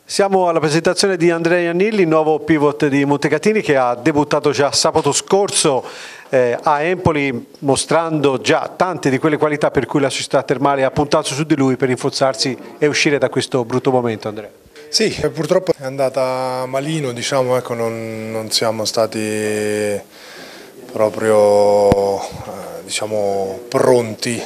Siamo alla presentazione di Andrea Iannilli, nuovo pivot di Montecatini che ha debuttato già sabato scorso a Empoli, mostrando già tante di quelle qualità per cui la società termale ha puntato su di lui per rinforzarsi e uscire da questo brutto momento. Andrea. Sì, purtroppo è andata malino, diciamo, ecco, non siamo stati proprio pronti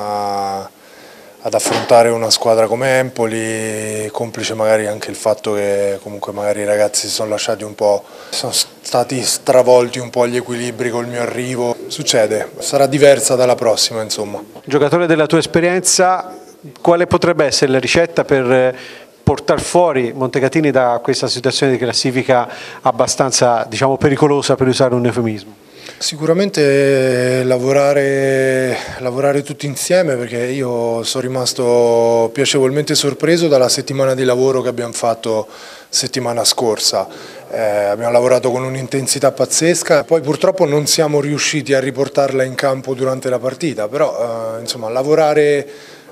ad affrontare una squadra come Empoli, complice magari anche il fatto che comunque magari i ragazzi si sono lasciati un po', sono stati stravolti un po' gli equilibri col mio arrivo. Succede, sarà diversa dalla prossima, insomma. Giocatore della tua esperienza, quale potrebbe essere la ricetta per portare fuori Montecatini da questa situazione di classifica abbastanza, diciamo, pericolosa, per usare un eufemismo? Sicuramente lavorare tutti insieme, perché io sono rimasto piacevolmente sorpreso dalla settimana di lavoro che abbiamo fatto settimana scorsa. Abbiamo lavorato con un'intensità pazzesca, poi purtroppo non siamo riusciti a riportarla in campo durante la partita, però insomma lavorare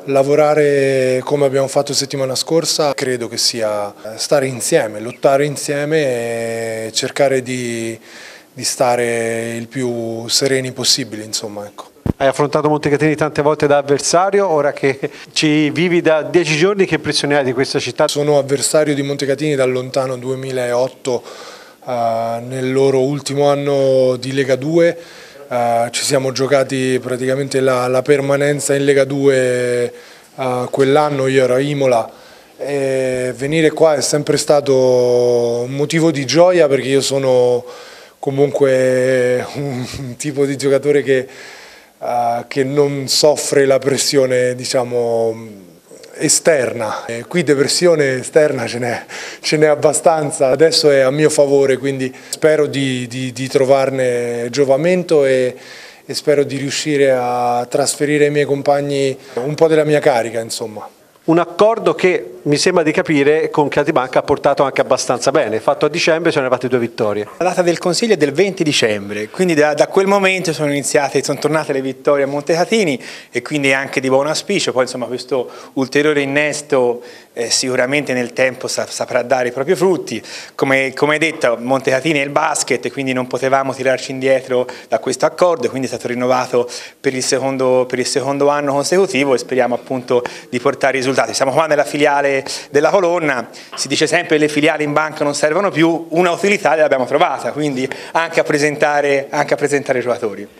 come abbiamo fatto settimana scorsa credo che sia stare insieme, lottare insieme e cercare di stare il più sereni possibile, insomma, ecco. Hai affrontato Montecatini tante volte da avversario, ora che ci vivi da 10 giorni, che impressione hai di questa città? Sono avversario di Montecatini dal lontano 2008, nel loro ultimo anno di Lega 2, ci siamo giocati praticamente la permanenza in Lega 2 quell'anno, io ero a Imola. E venire qua è sempre stato un motivo di gioia, perché io sono comunque un tipo di giocatore che non soffre la pressione, diciamo, esterna. Qui di pressione esterna ce n'è abbastanza, adesso è a mio favore, quindi spero di trovarne giovamento e spero di riuscire a trasferire ai miei compagni un po' della mia carica, insomma. Un accordo che mi sembra di capire con Catibanca ha portato anche abbastanza bene, fatto a dicembre sono arrivate 2 vittorie. La data del consiglio è del 20 dicembre, quindi da quel momento sono tornate le vittorie a Montecatini e quindi anche di buon auspicio. Poi insomma questo ulteriore innesto sicuramente nel tempo saprà dare i propri frutti. Come hai detto, Montecatini è il basket, quindi non potevamo tirarci indietro da questo accordo, quindi è stato rinnovato per il secondo anno consecutivo e speriamo appunto di portare risultati. Siamo qua nella filiale della Colonna, si dice sempre che le filiali in banca non servono più, una utilità l'abbiamo trovata, quindi anche a presentare i giocatori.